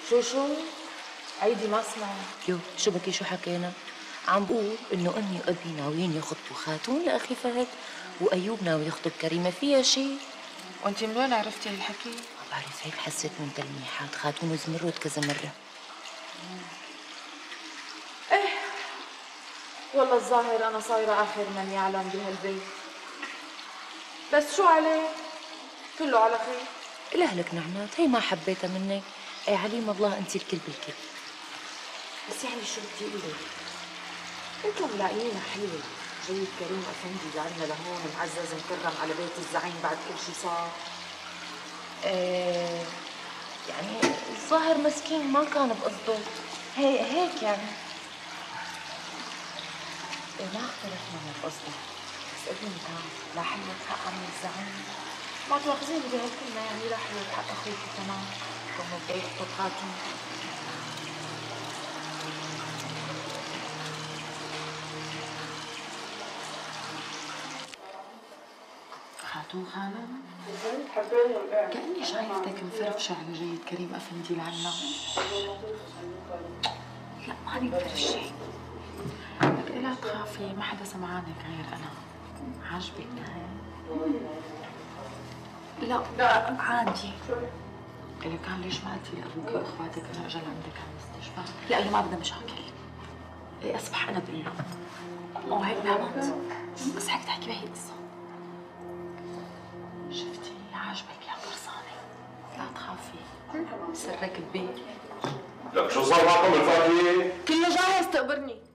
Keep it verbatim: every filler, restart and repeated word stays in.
شو شو؟ عيدي ما سمعت. يو شو بكي شو حكينا؟ عم بقول انه امي وابي ناويين يخطبوا خاتون لاخي فهد، وايوب ناوي يخطب كريمه، فيها شيء؟ وانت من وين عرفتي هالحكي؟ ما بعرف، هيك حسيت من تلميحات خاتون وزمرد كذا مره. ايه والله الظاهر انا صايره اخر من يعلم بهالبيت، بس شو عليه؟ كله على خير. الاهلك نعمات، هي ما حبيتها منك. اي عليم الله انت الكل بالكل. بس يعني شو بدي اقول لك؟ انتم ملاقيينها حلوه، جاي كريم افندي لعنا لهون معزز مكرم على بيت الزعيم بعد كل شيء صار. ايه يعني الظاهر مسكين ما كان بقصده، هي هيك يعني. إيه ما اختلفنا من قصدي، بس ابني تعال لا حلوة حق عم الزعيم، ما تواخذيني بهالكلمة، يعني لا حلوة حق اخوك كمان كونه بده يخطب خاتون. خاتون خالة؟ كأني شايفتك مفرفشة على جيد كريم أفندي لعنا. لا ماني مفرفشة، لك لا تخافي، ما حدا سمعانك غير أنا. عاجبك لا لا عادي. إلا كان ليش ما قلتي لأبوك وإخواتك أنا أجل عندك على المستشفى؟ لا قال ما بدها مشاكل. إيه أصبح أنا بقول له مو هيك بهمت، بس حكيت تحكي بهي القصة. شفتي عاجبك يا قرصانة؟ لا تخافي، سرك كبير. لك شو صار معكم الفاكهة؟ كله جاهز تقبرني.